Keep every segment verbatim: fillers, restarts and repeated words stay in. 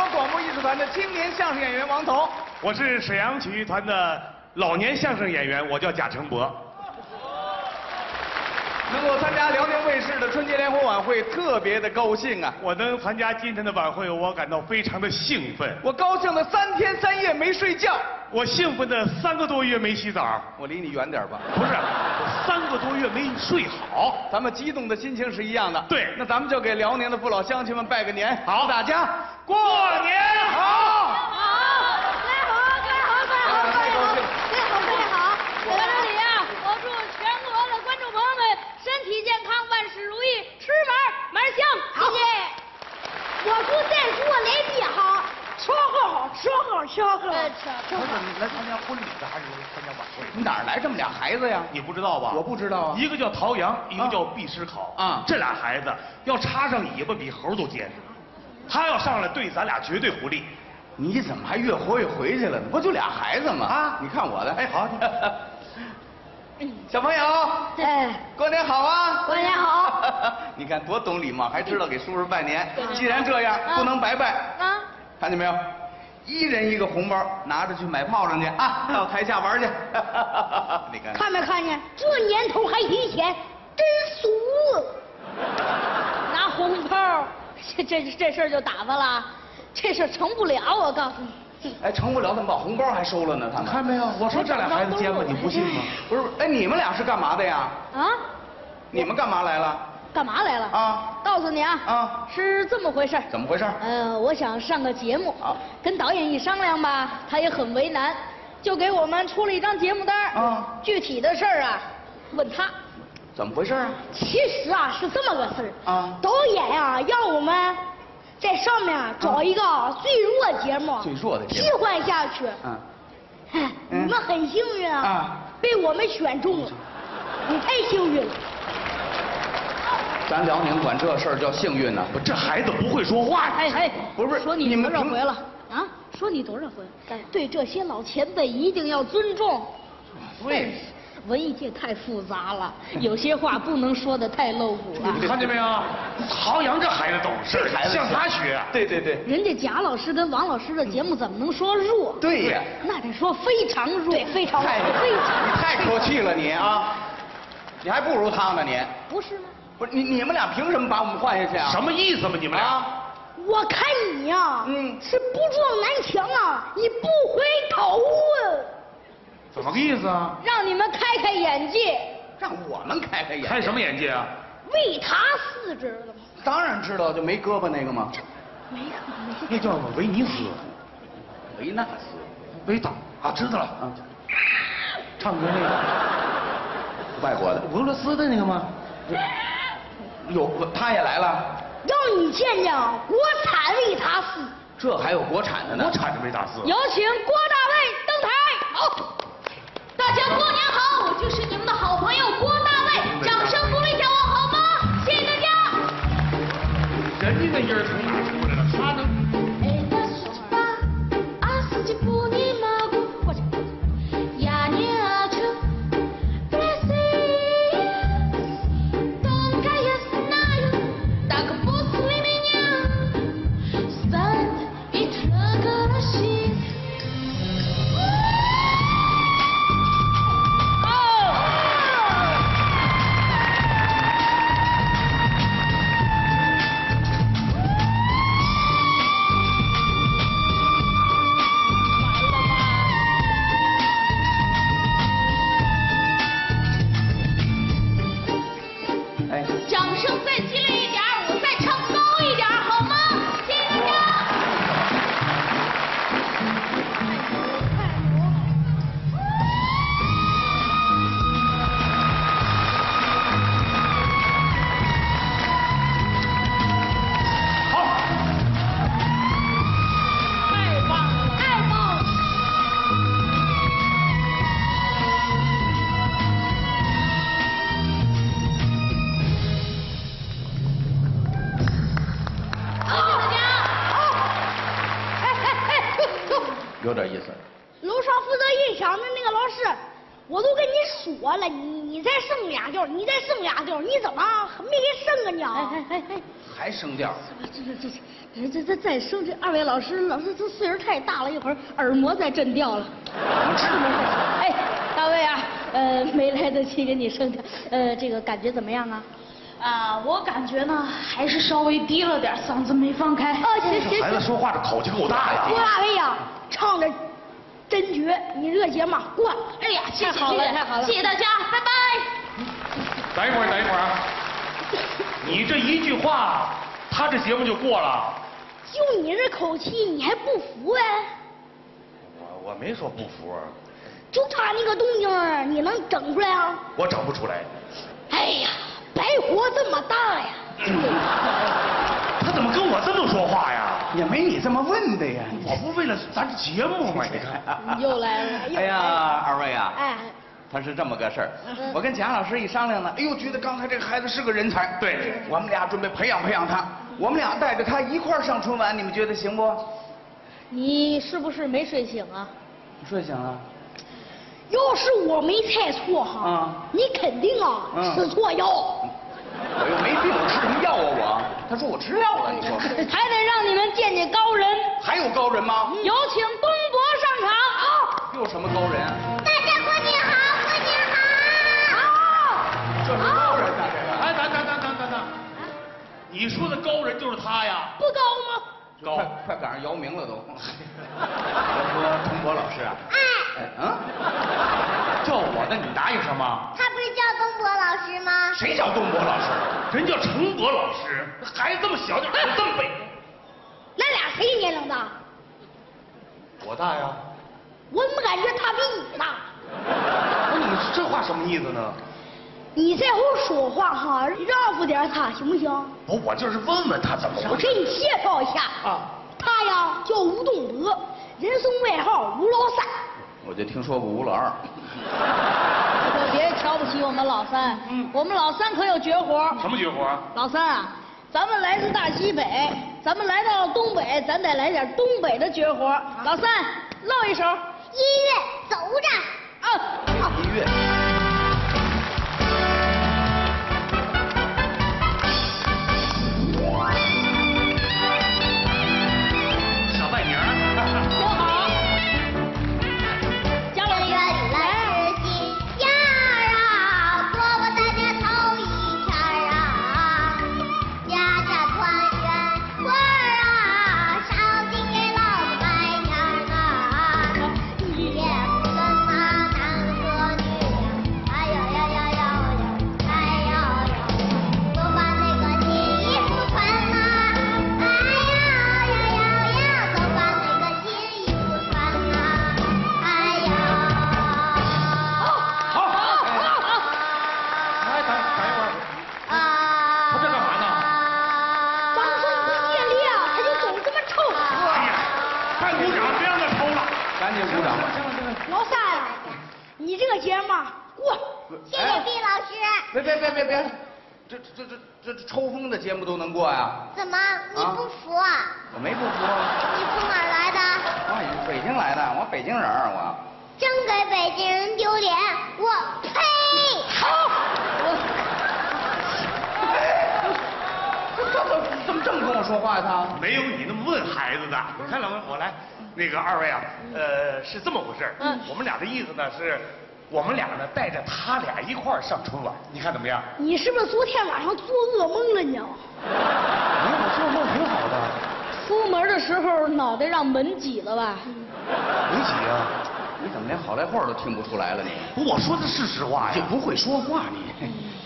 广播艺术团的青年相声演员王彤。 我是沈阳曲艺团的老年相声演员，我叫贾成博。 能够参加辽宁卫视的春节联欢晚会，特别的高兴啊！ 我能参加今天的晚会，我感到非常的兴奋。 我高兴的三天三夜没睡觉。 我兴奋的三个多月没洗澡。 我离你远点吧。 不是，我三个多月没睡好。 咱们激动的心情是一样的。 对， 那咱们就给辽宁的父老乡亲们拜个年。 好， 大家过年好。 好，拜好，拜好，拜好，拜好，拜好，拜好。在这里啊，我祝全国的观众朋友们身体健康，万事如意，吃满满香。谢谢。我祝再祝我来比好。吃好好，吃好，吃好。呃，吃吃好。 你来参加婚礼的还是参加晚会？ 你哪儿来这么俩孩子呀？ 你不知道吧？ 我不知道啊。 一个叫陶阳，一个叫毕师考啊。 这俩孩子要插上尾巴比猴都尖，他要上来对咱俩绝对不利。 你怎么还越活越回去了呢？不就俩孩子吗？啊，你看我的。 哎，好。 小朋友， 哎， 过年好啊！ 过年好。 你看多懂礼貌，还知道给叔叔拜年。既然这样，不能白拜啊！看见没有？一人一个红包，拿着去买炮仗去啊！到台下玩去。你看， 看没看见？这年头还提钱，真俗！拿红包，这这这事儿就打发了，这事儿成不了，我告诉你。 哎，成不了，怎么把红包还收了呢？他们看没有？我说这俩孩子尖吧，你不信吗？ 不是，哎，你们俩是干嘛的呀？ 啊？ 你们干嘛来了？ 干嘛来了？啊！告诉你啊，啊，是这么回事。 怎么回事？ 呃，我想上个节目， 啊， 跟导演一商量吧，他也很为难，就给我们出了一张节目单。啊，具体的事儿啊，问他。 怎么回事啊？ 其实啊，是这么个事儿。 啊， 导演呀、啊，要我们在上面找一个最弱节目， 最弱的节目替换下去。 嗯， 你们很幸运啊，啊，被我们选中了，你太幸运了。 咱辽宁管这事儿叫幸运呢。 不，这孩子不会说话。 哎哎， 不是， 说你多少回了啊？说你多少回？对这些老前辈一定要尊重。 对。 文艺界太复杂了，有些话不能说的太露骨了。 你看见没有？陶阳这孩子懂事，向他学。 对对对。 人家贾老师跟王老师的节目怎么能说弱？ 对呀， 那得说非常弱，对，非常弱，非常。 你太客气了你啊！你还不如他呢你。 不是吗？ 不是你你们俩凭什么把我们换下去啊？ 什么意思嘛你们俩？啊、 我看你呀、啊，嗯，是不撞南墙啊，你不回头啊。 怎么个意思啊？ 让你们开开眼界。 让我们开开眼界。 开什么眼界啊？ 维塔斯知道吗？ 当然知道，就没胳膊那个吗？ 没胳膊。 那叫维尼斯。 维纳斯。 维达啊，知道了啊。唱歌那个。 外国的。 俄罗斯的那个吗？ 有，他也来了。 让你见见国产维塔斯。 这还有国产的呢。 国产的维塔斯。 有请郭大卫登台。好， 大家过年好，我就是你们的好朋友郭大卫，掌声鼓励一下我好吗？谢谢大家。 人家那音儿从哪儿出来了？他能。 有点意思。 楼上负责音响的那个老师，我都跟你说了，你你再剩俩调，你再剩俩调，你怎么没给剩啊你啊？哎哎哎， 还升调。 这这这这这再升，这二位老师老师这岁数太大了，一会儿耳膜再震掉了。 我们知道。 哎，大卫啊，呃，没来得及给你升调，呃，这个感觉怎么样啊？ 啊，我感觉呢还是稍微低了点，嗓子没放开。 哦，行行行。 孩子说话这口气够大呀。 郭大卫呀，唱的真绝，你这个节目过了。 哎呀，谢谢， 太好了，太好了， 谢谢大家，拜拜。 等一会儿，等一会儿啊！你这一句话，他这节目就过了。 就你这口气，你还不服哎？ 我我没说不服啊。 就他那个动静儿，你能整出来啊？ 我整不出来。 哎呀，白活这么大呀！ 他怎么跟我这么说话呀？ 也没你这么问的呀。 我不为了咱这节目吗？你看。 又来了。 哎呀，二位啊。 哎。 他是这么个事儿，我跟贾老师一商量呢，哎呦，觉得刚才这个孩子是个人才， 对， 我们俩准备培养培养他，我们俩带着他一块儿上春晚，你们觉得行不？ 你是不是没睡醒啊？ 你睡醒了。 要是我没猜错哈， 啊， 你肯定啊吃错药。 我又没病，我吃什么药啊我？他说我吃药了，你说。 还得让你们见见高人。 还有高人吗？ 有请东伯上场。好。 又什么高人啊？ 大家过年好，过年好。 好。 这是高人呐，这个。 哎，等等等等等等，你说的高人就是他呀？ 不高吗？ 高， 快快赶上姚明了都。我说东伯老师啊。 哎。 哎嗯。叫我的你答应什么？ 他不是叫东伯老师吗？ 谁叫东伯老师？ 人叫程博老师，孩子这么小点，还这么背。 咱俩谁年龄大？ 我大呀。 我怎么感觉他比你大？ 那你这话什么意思呢？ 你这会说话哈，让着点他行不行？ 我我就是问问他怎么回事。 我给你介绍一下啊，他呀叫吴东德，人送外号吴老三。 我就听说过吴老二。 可别瞧不起我们老三，嗯，我们老三可有绝活。 什么绝活？ 老三啊，咱们来自大西北，咱们来到东北，咱得来点东北的绝活。老三，露一手。 音乐走着。 啊， 音乐。 小拜年儿。 多好。家老原来是新年儿啊，婆婆大家头一天儿啊，家家团圆团儿啊，上京给老子拜年儿啊，一夜不分啊，男和女呀，哎呦呦呦呦呦，哎呦呦，都把那个新衣服穿啊，哎呀呀呀呀，都把那个新衣服穿啊，哎呀。 好，好，好。哎，等等一会儿。 啊！ 他这干嘛呢？ 掌声不接力啊，他就总这么抽。 哎呀，快鼓掌，别让他抽了。 赶紧鼓掌吧。 老三啊，你这个节目过。 谢谢毕老师。 别别别别别，这这这这这抽风的节目都能过呀？ 怎么你不服啊？ 我没不服啊。 你从哪儿来的？ 我北京来的，我北京人儿我。 真给北京人丢脸！我呸！ 好。 这这怎么这么跟我说话呀他？ 没有你那么问孩子的。你看老师，我来，那个二位啊，呃，是这么回事嗯，我们俩的意思呢是，我们俩呢带着他俩一块儿上春晚，你看怎么样？ 你是不是昨天晚上做噩梦了呢？ 没有，我做梦挺好的。 出门的时候脑袋让门挤了吧？ 没挤啊。 你怎么连好赖话都听不出来了你？ 不，我说的是实话呀。 就不会说话你。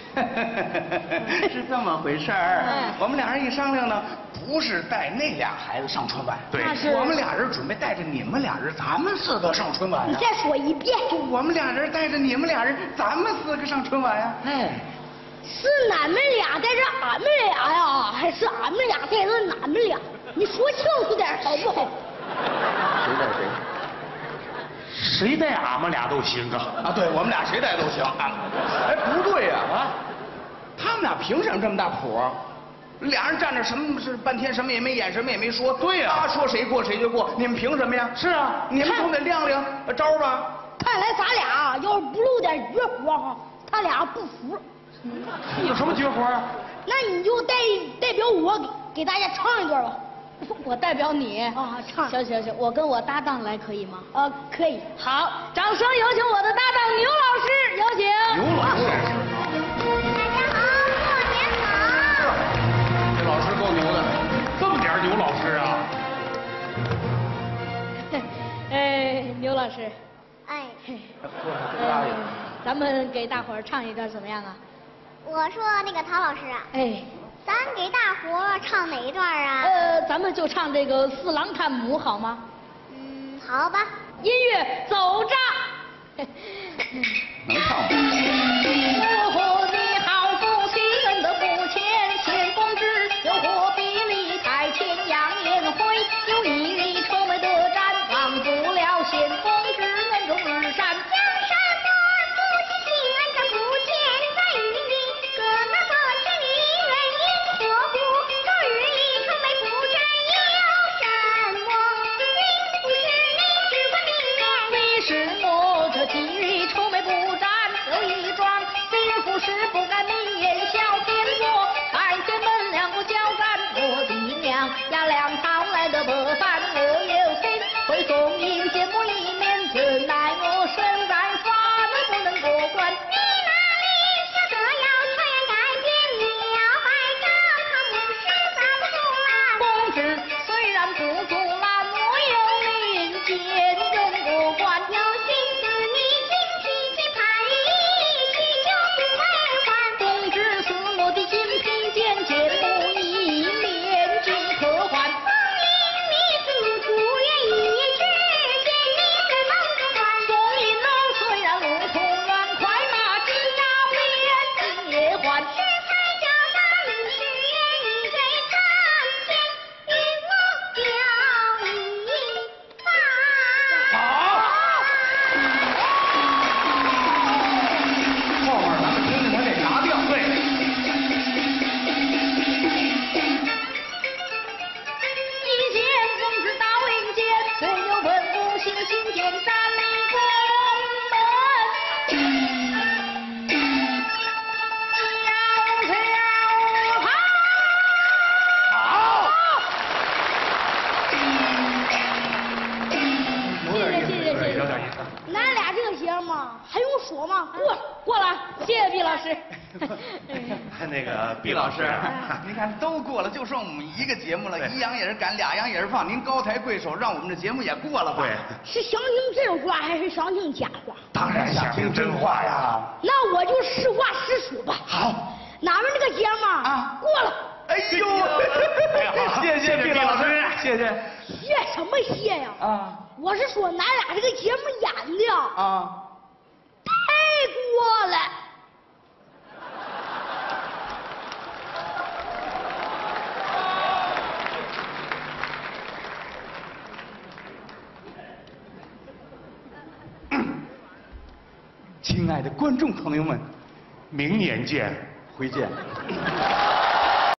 是这么回事儿。 哎我们俩人一商量呢，不是带那俩孩子上春晚， 对那是我们俩人准备带着你们俩人，咱们四个上春晚呀。 你再说一遍。 就我们俩人带着你们俩人，咱们四个上春晚呀。哎， 是俺们俩带着俺们俩呀，还是俺们俩带着俺们俩？你说清楚点好不好？ 谁带谁？ 谁带俺们俩都行啊。 啊，对我们俩谁带都行。啊、哎，不对呀啊，他们俩凭什么这么大谱？俩人站着什么是半天什么也没演，什么也没说。 对呀、 他说谁过谁就过，你们凭什么呀？是啊，你们总得亮亮招吧。 看来咱俩要是不露点绝活哈，他俩不服。 有什么绝活啊？ 那你就代代表我给给大家唱一段吧。 我代表你啊，唱。 行行行，我跟我搭档来可以吗？ 呃，可以。 好，掌声有请我的搭档牛老师，有请。 牛老师， 大家好，过年好。 这老师够牛的， 这么点牛老师啊？ 哎，牛老师， 哎， 呃，咱们给大伙儿唱一段怎么样啊？ 我说那个陶老师啊， 哎， 咱给大伙儿唱哪一段啊？ 呃，咱们就唱这个《四郎探母》好吗？ 嗯，好吧。 音乐走着。 能唱吗？ 哦，你好父亲的父亲秦公之，有火比李太秦杨延辉，有一力臭美的战，忘不了先锋之恩中日山。 江山多父亲心安着父亲在云里，哥那个千里人因何故？昨日里城北不战有什么？并不是你只管明言。 你是我这今日臭美不战有一桩，兵符是不敢明言小天国，看见门两不交战，我的娘呀两朝来的不凡，我有心会送迎见我一面，怎奈我身在法门不能过关。 你那里晓得要全改变，你要摆着他母是咋不住啊？ 公子虽然不阻拦，我有令见人过关。 有心思你进去去派一去就不为还。 公子是我的金品见见不一面尽可还。 风铃你自不愿意只见你在梦中还。 宋银龙虽然路途远，快马金甲不愿今夜还。 是才叫大名是愿你给苍天与我表一番。 后面咱们听听他这啥调？对， 一见公子到令间，虽有文武行行见站立宫门。摇条好。 有点意思， 谢谢谢谢有点意思。 咱俩这个节目还用说吗？ 过过了，谢谢毕老师。 那个毕老师，您看都过了，就剩我们一个节目了，一羊也是赶，俩羊也是放，您高抬贵手，让我们这节目也过了吧？ 对， 是想听真话还是想听假话？ 当然想听真话呀。 那我就实话实说吧。 好， 咱们这个节目啊过了。 哎呦，谢谢毕老师，谢谢谢什么谢呀？ 啊我是说，咱俩这个节目演的啊！ 太过了。 亲爱的观众朋友们， 明年见。 回见。